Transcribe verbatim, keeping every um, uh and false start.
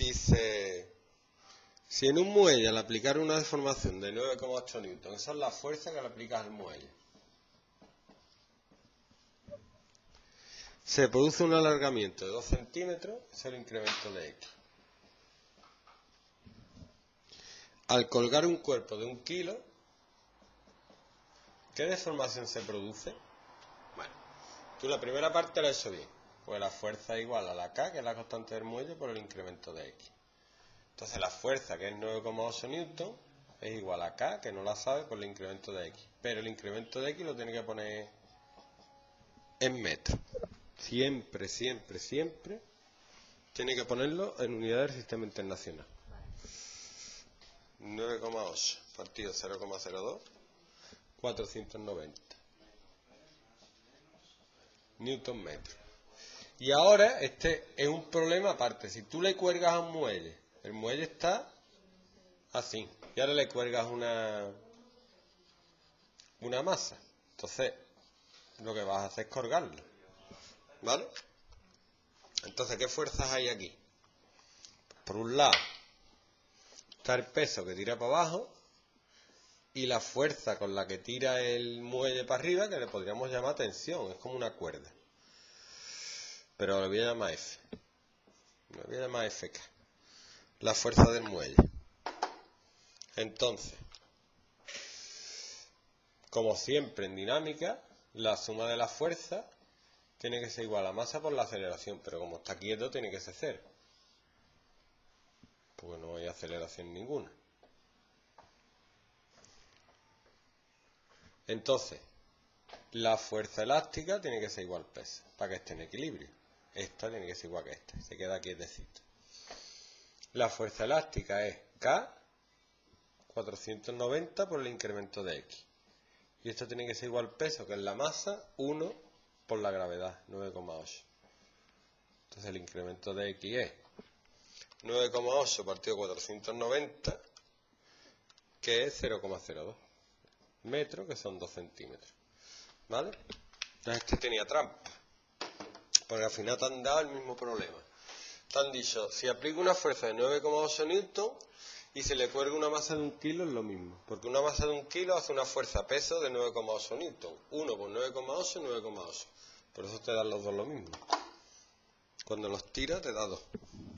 Dice, si en un muelle al aplicar una deformación de nueve coma ocho newton, esa es la fuerza que le aplicas al muelle, se produce un alargamiento de dos centímetros, ese es el incremento de X. Al colgar un cuerpo de un kilo, ¿qué deformación se produce? Bueno, tú la primera parte la has hecho bien, pues la fuerza es igual a la K, que es la constante del muelle, por el incremento de X. Entonces la fuerza, que es nueve coma ocho newton, es igual a K, que no la sabe, por el incremento de X. Pero el incremento de X lo tiene que poner en metros. Siempre, siempre, siempre tiene que ponerlo en unidades del sistema internacional. nueve coma ocho partido cero coma cero dos, cuatrocientos noventa newton metro. Y ahora este es un problema aparte. Si tú le cuelgas a un muelle, el muelle está así, y ahora le cuelgas una una masa, entonces lo que vas a hacer es colgarlo, ¿vale? Entonces, ¿qué fuerzas hay aquí? Por un lado está el peso que tira para abajo y la fuerza con la que tira el muelle para arriba, que le podríamos llamar tensión, es como una cuerda, pero lo voy a llamar F, lo voy a llamar F K, la fuerza del muelle. Entonces, como siempre en dinámica, la suma de las fuerzas tiene que ser igual a masa por la aceleración, pero como está quieto tiene que ser cero, porque no hay aceleración ninguna. Entonces, la fuerza elástica tiene que ser igual al peso, para que esté en equilibrio. Esta tiene que ser igual que esta, se queda quietecito. La fuerza elástica es K cuatrocientos noventa por el incremento de X. Y esto tiene que ser igual al peso, que es la masa, uno por la gravedad, nueve coma ocho. Entonces el incremento de X es nueve coma ocho partido cuatrocientos noventa, que es cero coma cero dos metros, que son dos centímetros. ¿Vale? Entonces este tenía trampa, porque al final te han dado el mismo problema. Te han dicho, si aplico una fuerza de nueve coma ocho newton y se le cuelga una masa de un kilo, es lo mismo, porque una masa de un kilo hace una fuerza-peso de nueve coma ocho newton. uno por nueve coma ocho, nueve coma ocho. Por eso te dan los dos lo mismo. Cuando los tiras te da dos.